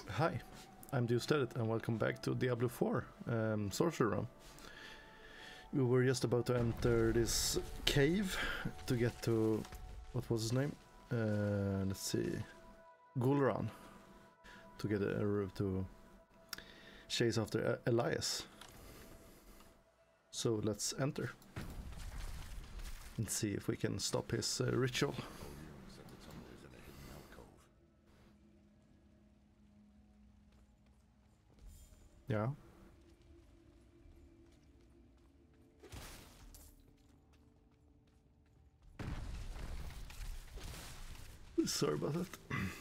Hi, I'm Deus Dedit and welcome back to Diablo 4 Sorcerer. We were just about to enter this cave to get to, what was his name? Let's see, Gulran, to get to chase after Elias. So let's enter and see if we can stop his ritual. Yeah. Sorry about that.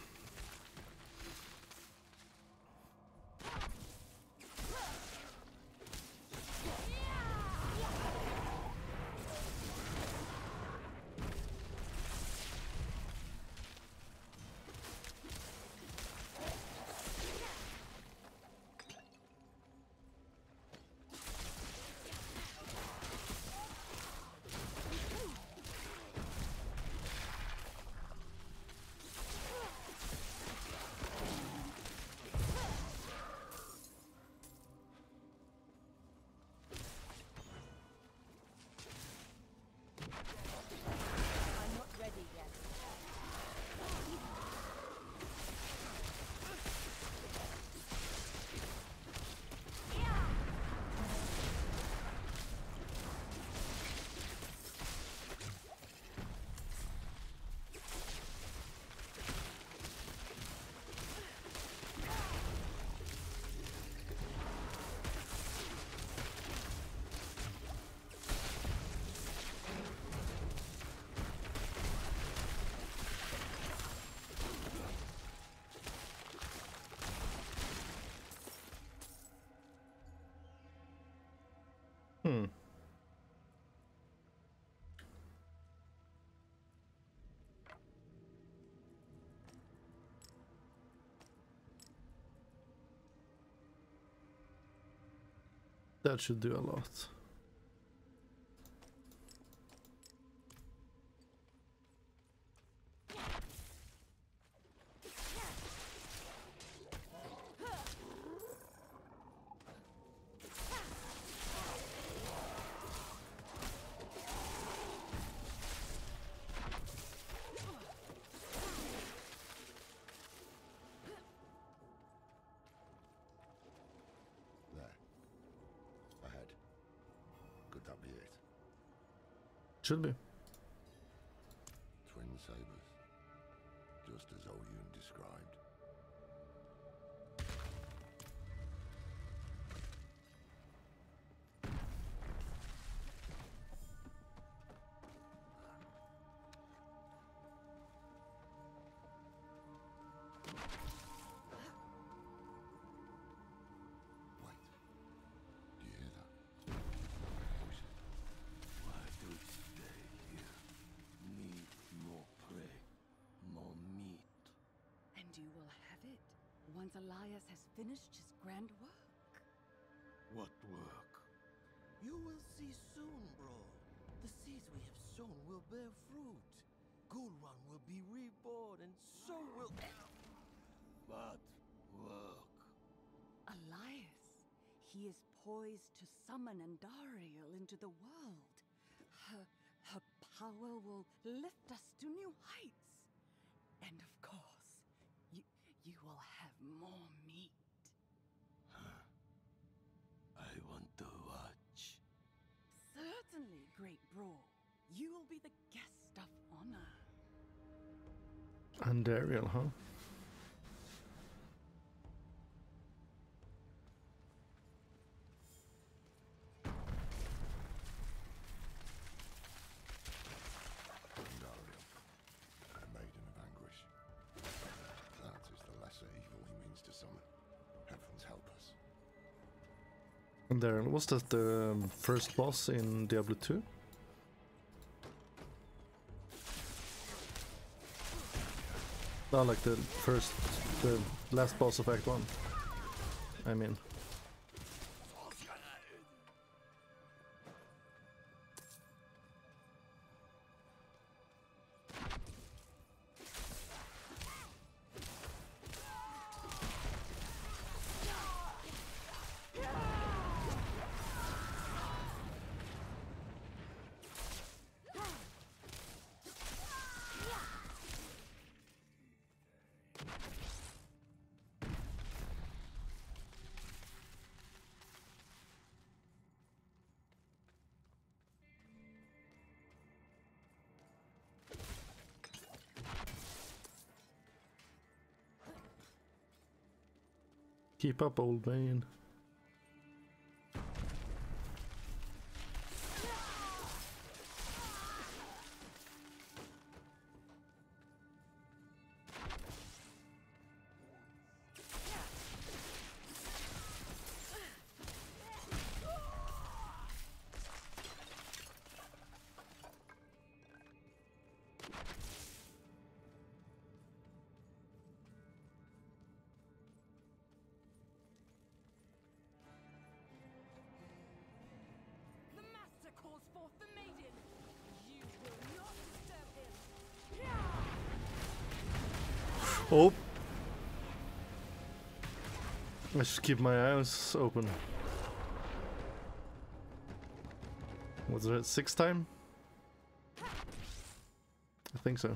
That should do a lot. Could that be it? Should be. Twin sabers, just as Oyun described. Once Elias has finished his grand work. What work? You will see soon, bro. The seeds we have sown will bear fruit. Gulran will be reborn, and so will... What work? Elias. He is poised to summon Andariel into the world. Her power will lift us to new heights. And of course, you will have more meat. I want to watch. Certainly, great bro. You will be the guest of honor. Andariel, huh? To summon. Heavens help us. And there, was that the first boss in Diablo 2? No, like the last boss of Act 1. I mean. Keep up, old man. The master calls forth the maiden. You will not disturb him. Oh! I should keep my eyes open. Was it 6th time? I think so.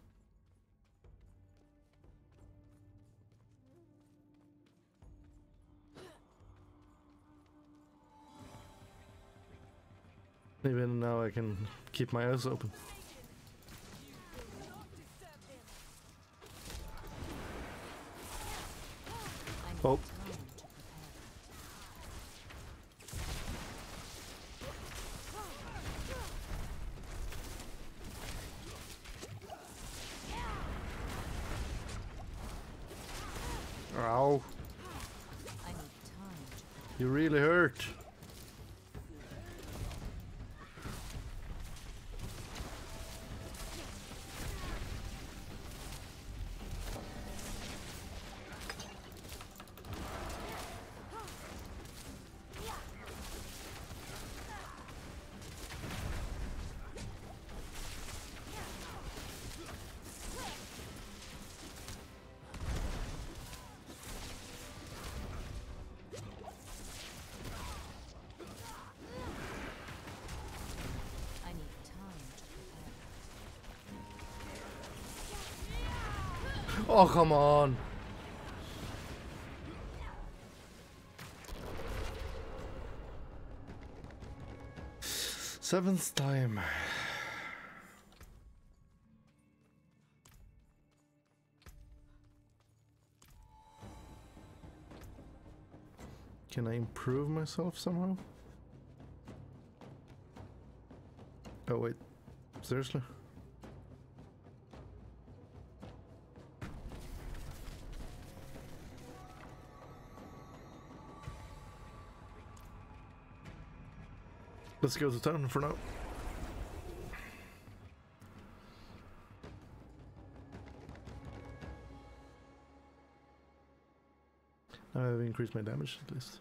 Maybe now I can keep my eyes open. Oh. Ow. You really hurt. Oh, come on. Seventh time. Can I improve myself somehow? Oh wait, seriously? Let's go to town for now. Now I've increased my damage at least.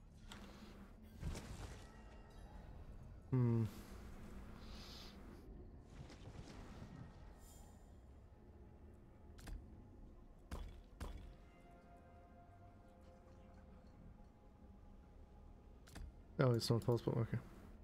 Oh, it's not possible, okay.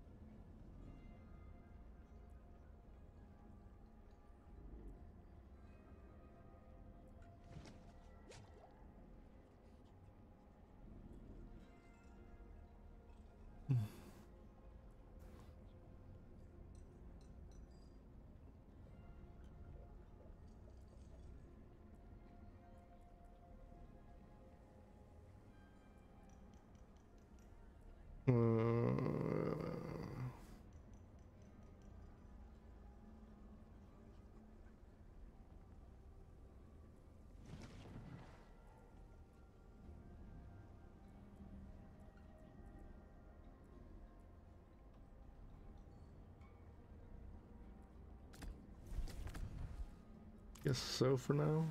Guess so for now.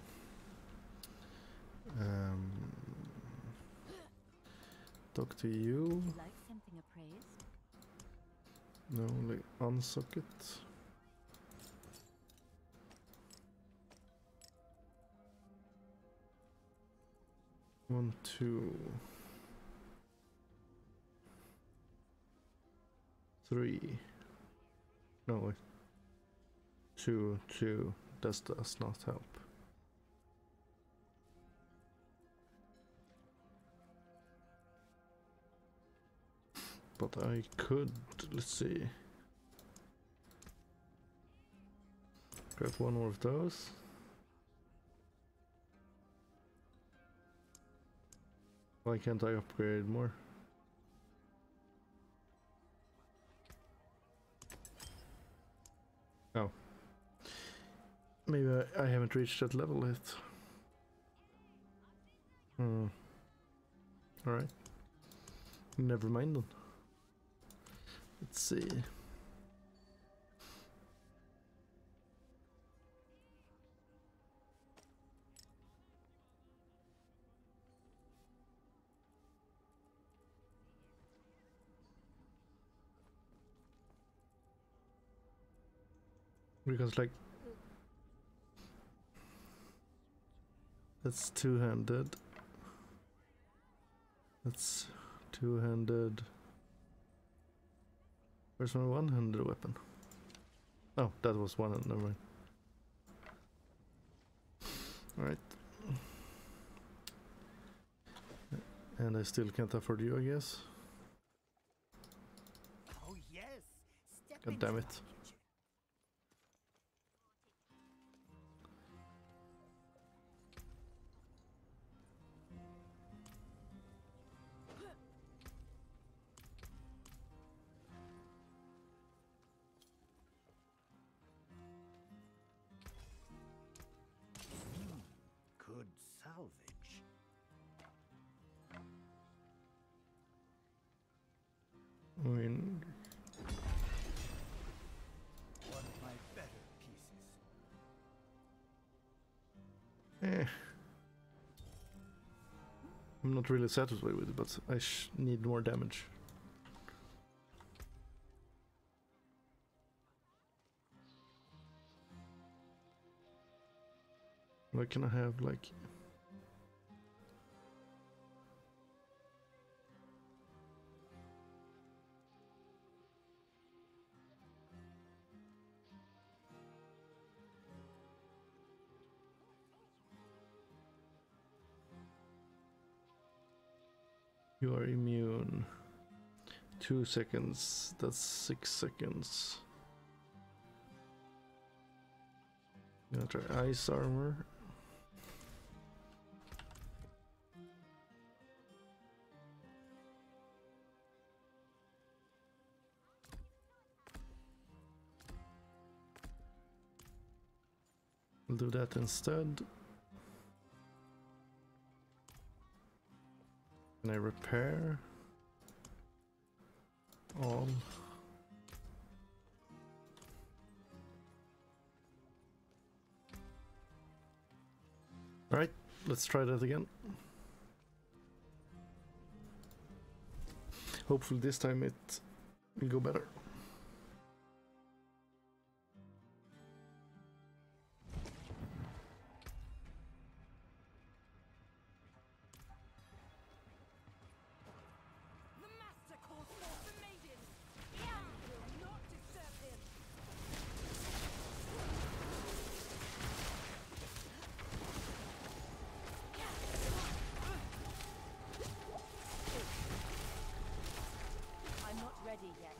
Talk to you. Like something appraised? No, like unsocket. One, two, three. No, wait. Two, two. That does not help. But I could, let's see. Grab one more of those. Why can't I upgrade more? Oh. Maybe I haven't reached that level yet. Alright. Never mind then. Let's see. Because like that's two-handed. That's two-handed. Where's my one-handed weapon? Oh, that was one-handed, never mind. Alright. And I still can't afford you, I guess. Oh yes. Step God into damn it. my kitchen. Good salvage. I mean, One of my better pieces. I'm not really satisfied with it, but I need more damage. What can I have, like... You are immune. 2 seconds, that's 6 seconds. I'm gonna try ice armor. I'll do that instead. Can I repair? All. Alright, let's try that again. Hopefully this time it will go better. The master calls forth the maiden. Yam will not disturb him. I'm not ready yet.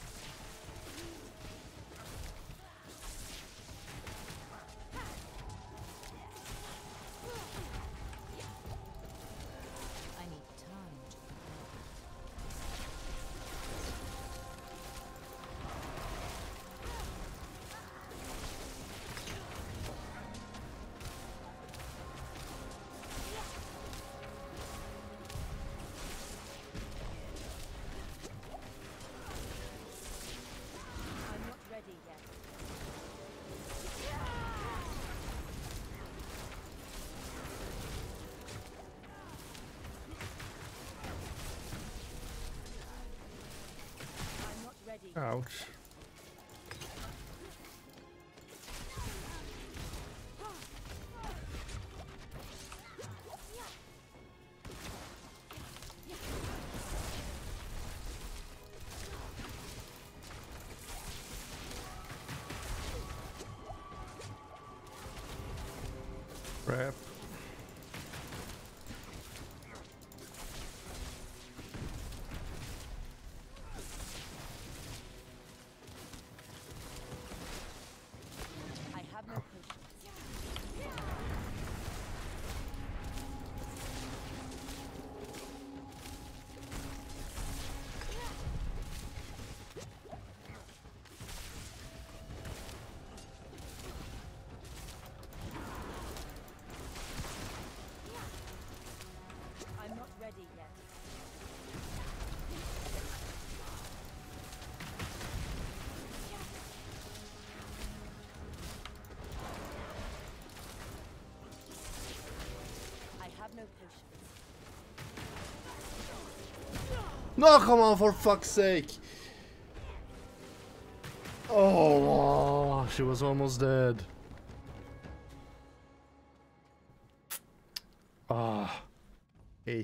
I need time to I'm not ready yet. I'm not ready. Ouch. Crap. I have no patience. No, come on, for fuck's sake! Oh, she was almost dead. Ah, 8th.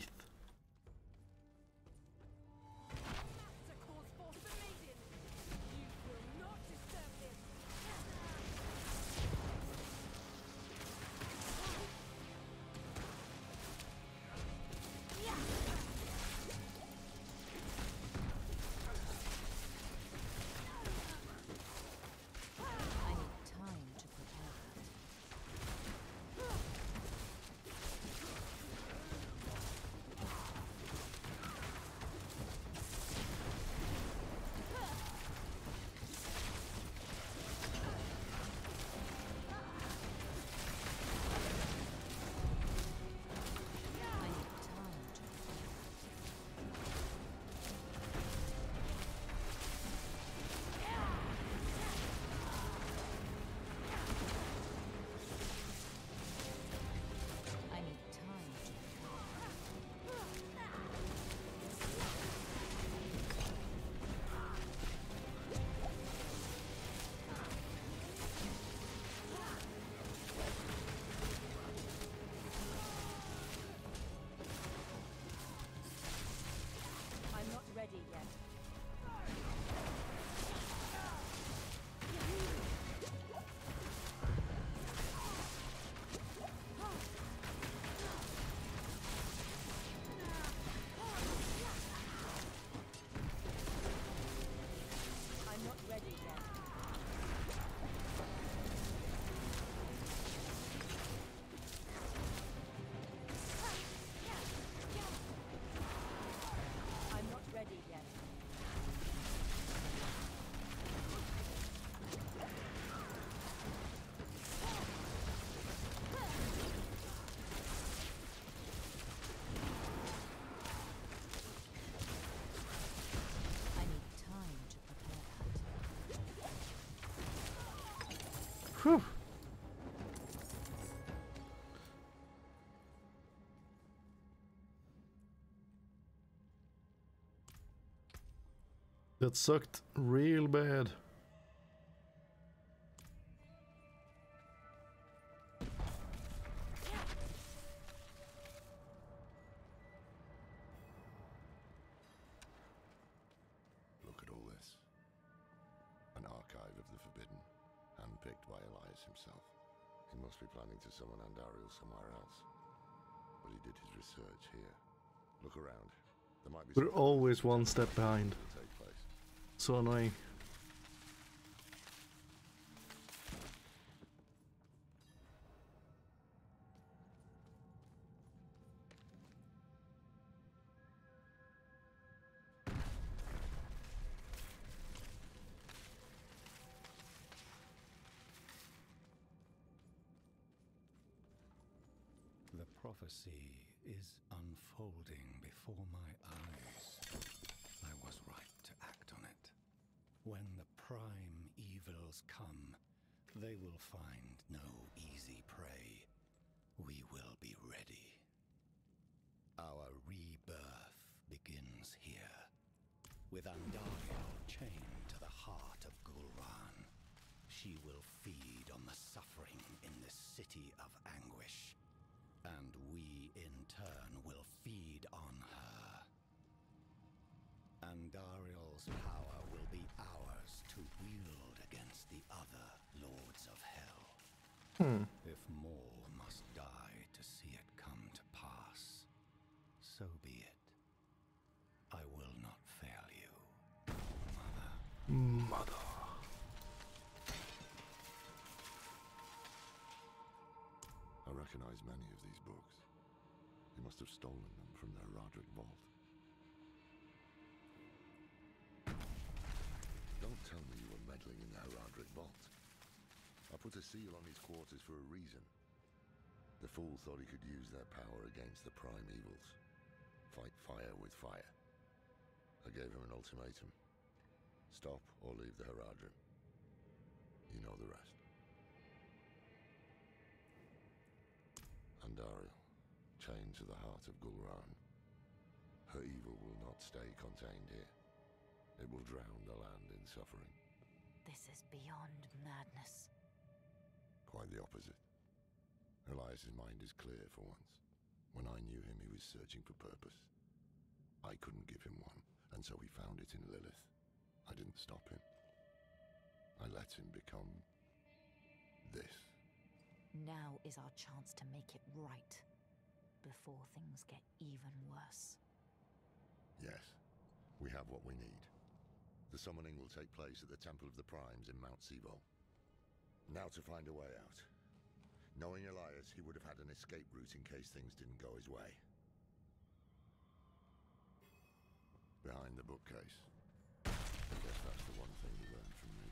Ready yet. I'm not ready yet. I'm not ready yet. I need time to prepare. Whew. That sucked real bad. Look at all this. An archive of the Forbidden, handpicked by Elias himself. He must be planning to summon Andariel somewhere else. But he did his research here. Look around. There might be We're something always one step behind. that will take place. So annoying. The prophecy is unfolding before my eyes. I was right to act on it. When the prime evils come, they will find no easy prey. We will be ready. Our rebirth begins here, with Andariel chained to the heart of Gul'ran. She will feed on the suffering in this city of anguish. And we, in turn, will feed on her. Andariel's power will be ours to wield against the other lords of hell. If more must die to see it come to pass, so be it. I will not fail you, Mother. Mother. I recognize many of these books. You must have stolen them from the Heradric vault. Don't tell me you were meddling in the Heradric vault. I put a seal on his quarters for a reason. The fool thought he could use their power against the prime evils. Fight fire with fire. I gave him an ultimatum. Stop or leave the Heradric. You know the rest. Andariel, contained to the heart of Gulran. Her evil will not stay contained here. It will drown the land in suffering. This is beyond madness. Quite the opposite. Elias's mind is clear for once. When I knew him, he was searching for purpose. I couldn't give him one, and so he found it in Lilith. I didn't stop him. I let him become this. Now is our chance to make it right, before things get even worse. Yes, we have what we need. The summoning will take place at the Temple of the Primes in Mount Sivo. Now to find a way out. Knowing Elias, he would have had an escape route in case things didn't go his way. Behind the bookcase. I guess that's the one thing he learned from me.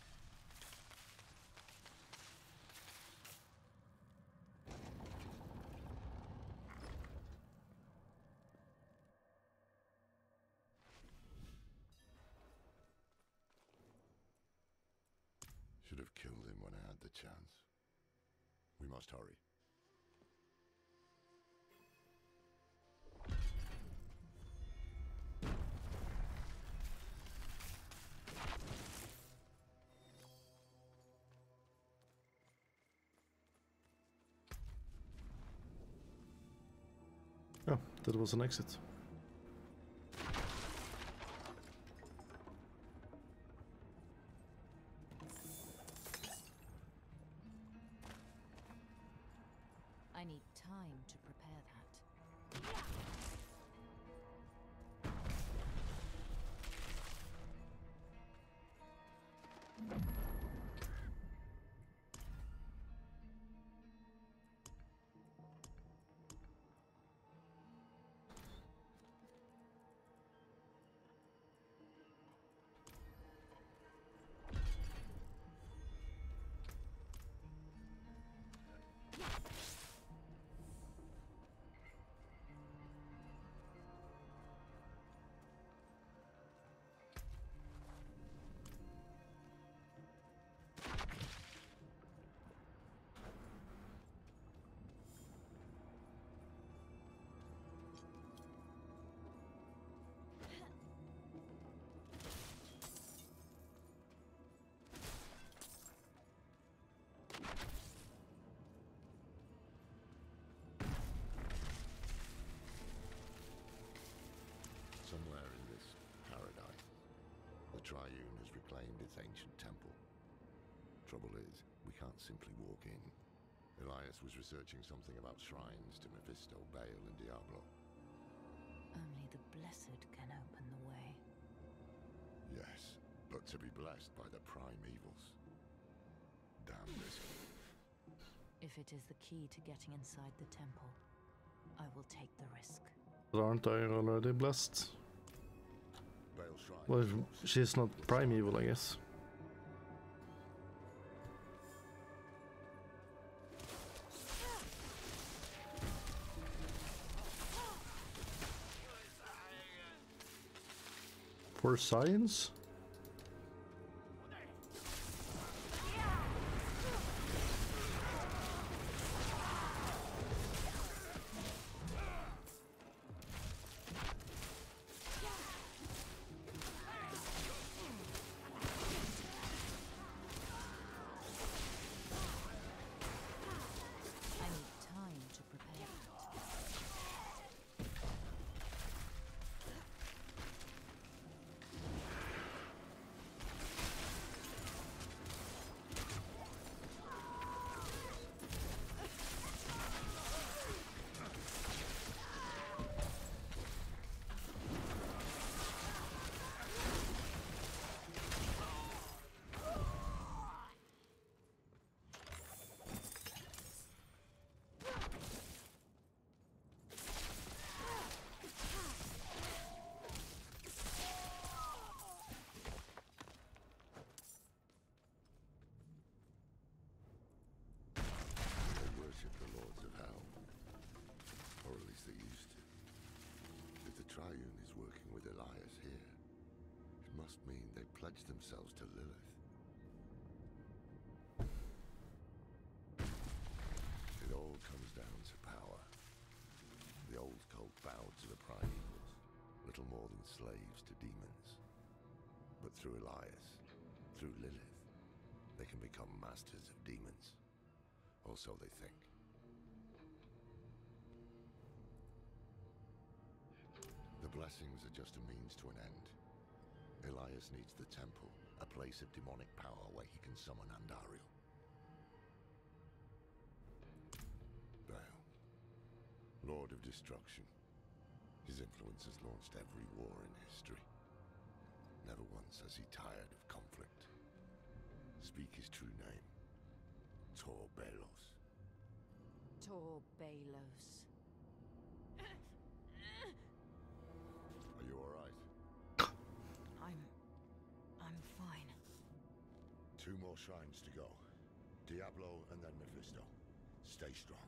Should have killed him when I had the chance. We must hurry. Oh, that was an exit. I need time to prepare that. Somewhere in this paradise, the Triune has reclaimed its ancient temple. Trouble is, we can't simply walk in. Elias was researching something about shrines to Mephisto, Baal, and Diablo. Only the blessed can open the way. Yes, but to be blessed by the prime evils. Damn risky. If it is the key to getting inside the temple, I will take the risk. But aren't I already blessed? Baal's shrine. Well, she's not primeval, I guess. For science? I need time to prepare that. They worship the lords of hell. Or at least they used to. If the Triune is working with Elias here, it must mean they pledged themselves to Lilith. It all comes down to power. little more than slaves to demons. But through Elias, through Lilith, they can become masters of demons. Or so they think. The blessings are just a means to an end. Elias needs the temple, a place of demonic power where he can summon Andariel. Baal, Lord of Destruction. His influence has launched every war in history. Never once has he tired of conflict. Speak his true name. Tor Balos. Tor Balos. Are you alright? I'm fine. 2 more shrines to go. Diablo and then Mephisto. Stay strong.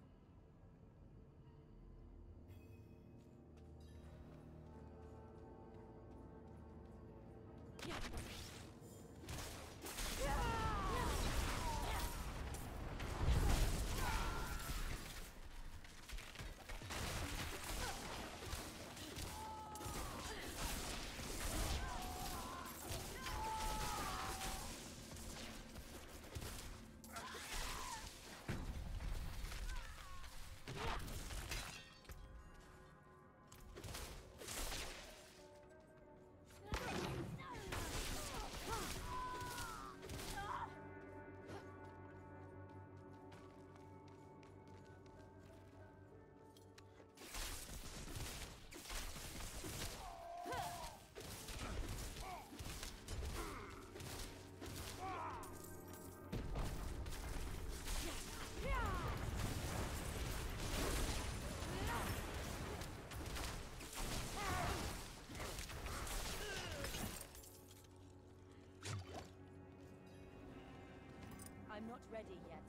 I'm not ready yet.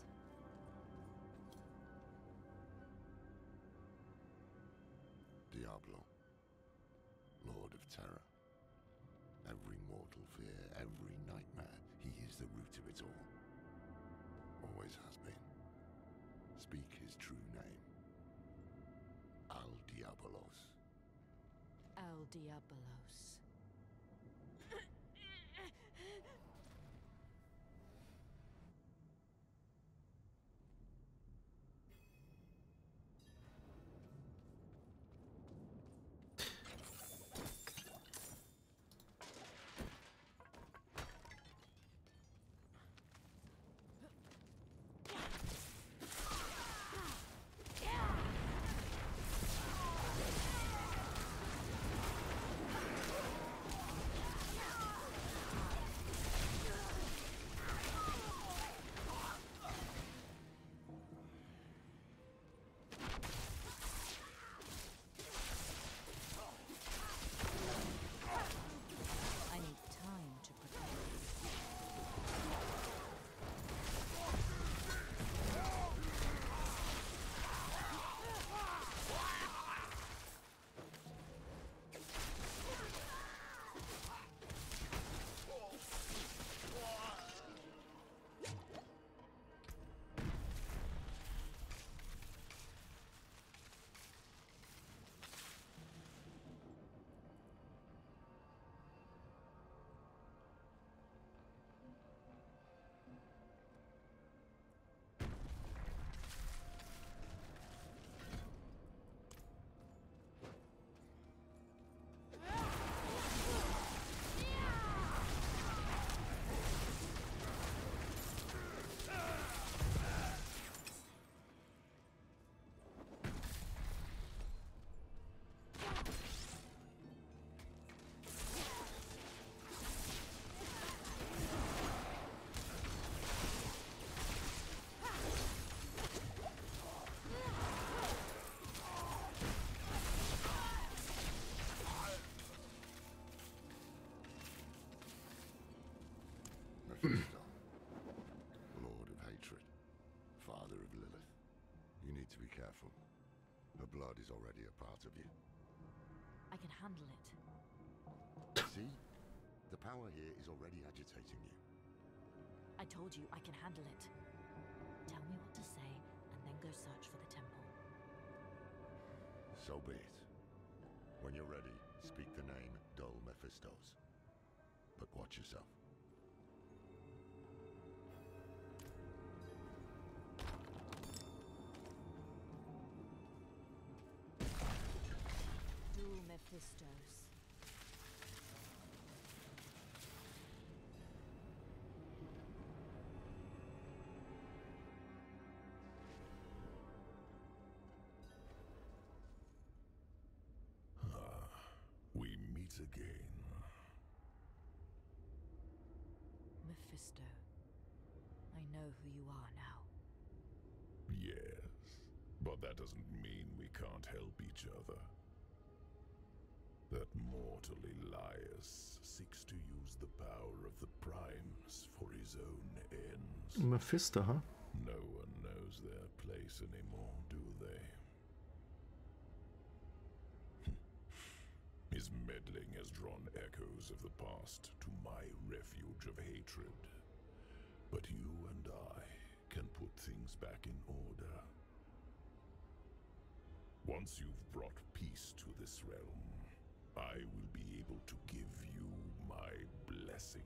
Diablo, Lord of Terror. Every mortal fear, every nightmare, he is the root of it all. Always has been. Speak his true name. Al Diabolos. Al Diabolos. Mephisto, Lord of Hatred, Father of Lilith. You need to be careful. Her blood is already a part of you. I can handle it. See? The power here is already agitating you. I told you I can handle it. Tell me what to say, and then go search for the temple. So be it. When you're ready, speak the name Dull Mephistos. But watch yourself. Dual Mephistos. We meet again. Mephisto. I know who you are now. Yes, but that doesn't mean we can't help each other. That mortal Elias seeks to use the power of the Primes for his own ends. Mephisto, huh? No one knows their place anymore, do they? His meddling has drawn echoes of the past to my refuge of hatred. But you and I can put things back in order. Once you've brought peace to this realm, I will be able to give you my blessing.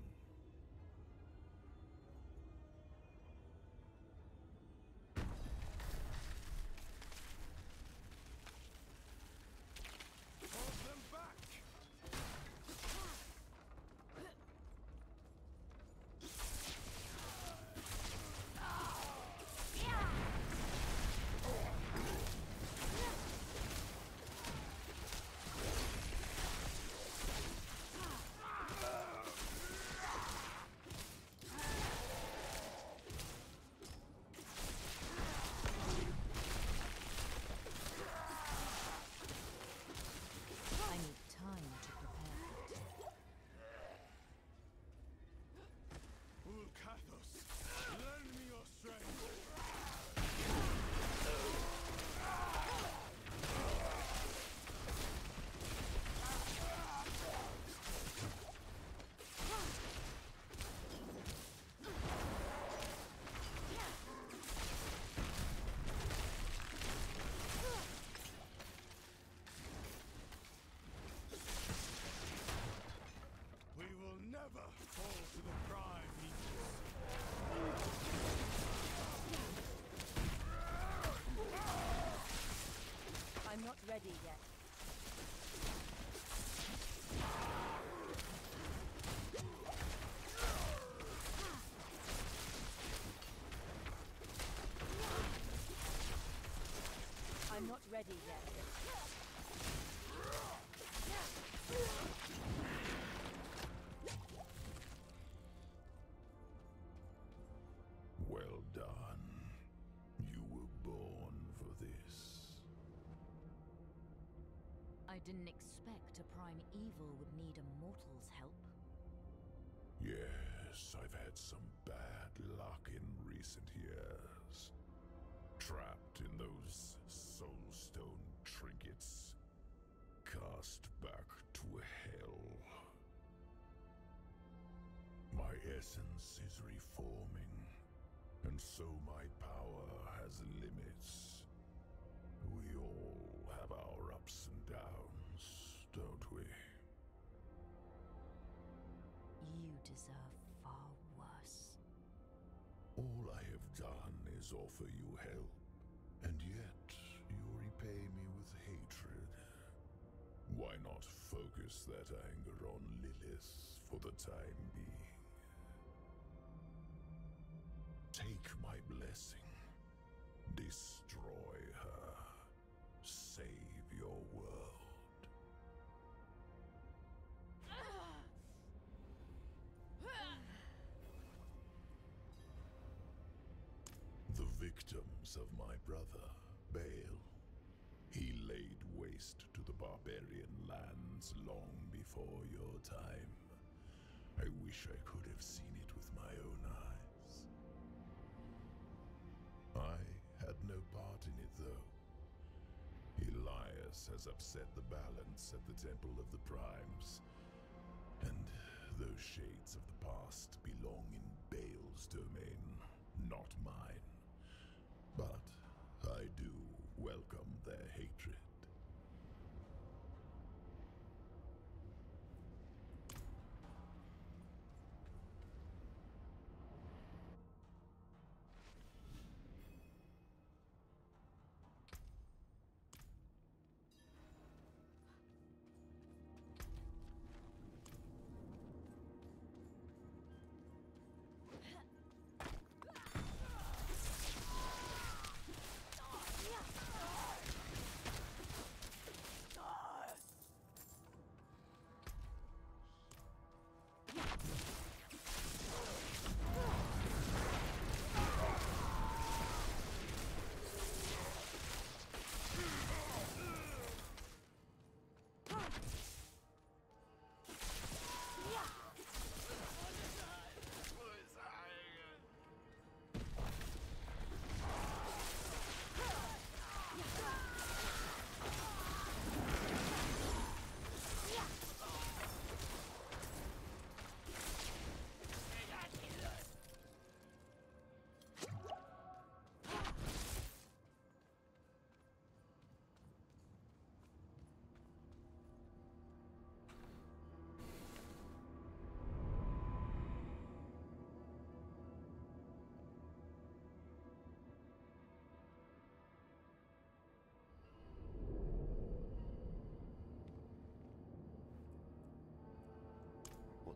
I need time to prepare for it. Ulkathos, lend me your strength. We will never fall to the prime evils. I'm not ready yet. I'm not ready yet. Well done. You were born for this. I didn't expect a prime evil would need a mortal's help. Yes, I've had some bad luck in recent years. Trapped in those soulstone trinkets. Cast back to hell. My essence is reforming, and so my power has limits. We all have our ups and downs, don't we? You deserve far worse. All I have done is offer you help, and yet you repay me with hatred. Why not focus that anger on Lilith for the time being? Take my blessing. Destroy her. Save your world. The victims of my brother, Baal. He laid waste to the barbarian lands long before your time. I wish I could have seen it with my own eyes. I had no part in it, though. Elias has upset the balance at the Temple of the Primes, and those shades of the past belong in Baal's domain, not mine. But I do welcome their hatred.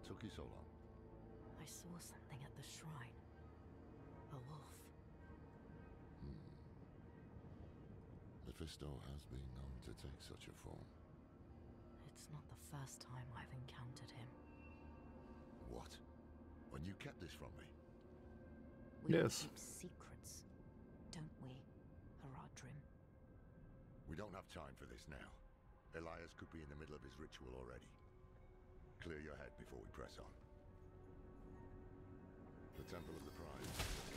took you so long? I saw something at the shrine. A wolf. Mephisto has been known to take such a form. It's not the first time I've encountered him. What? When you kept this from me? We Yes. keep secrets, don't we, Haradrim? We don't have time for this now. Elias could be in the middle of his ritual already. Clear your head before we press on. The Temple of the Prime.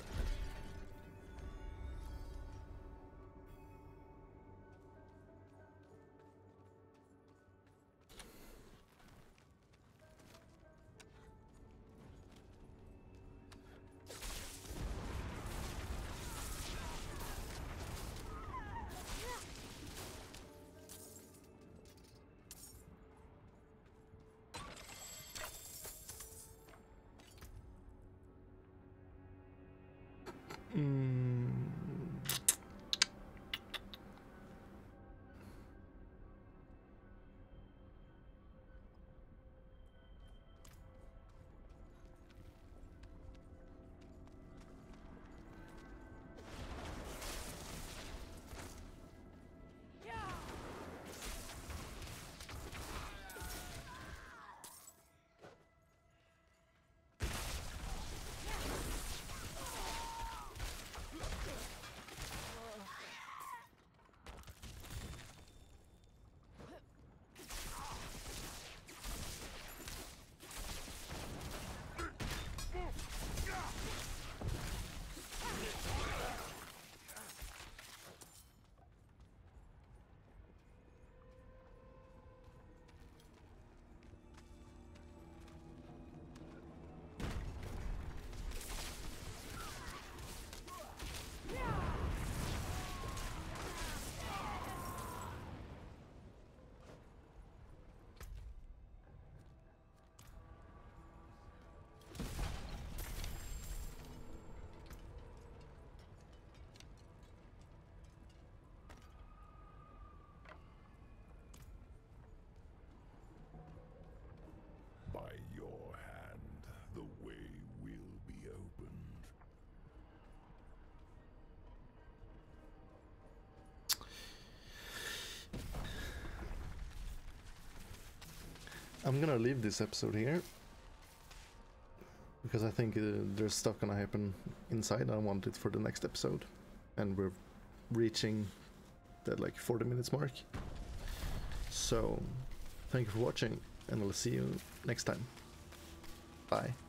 By your hand, the way will be opened. I'm gonna leave this episode here because I think there's stuff gonna happen inside. I want it for the next episode, and we're reaching that like 40 minutes mark. So thank you for watching, and I'll see you next time. Bye.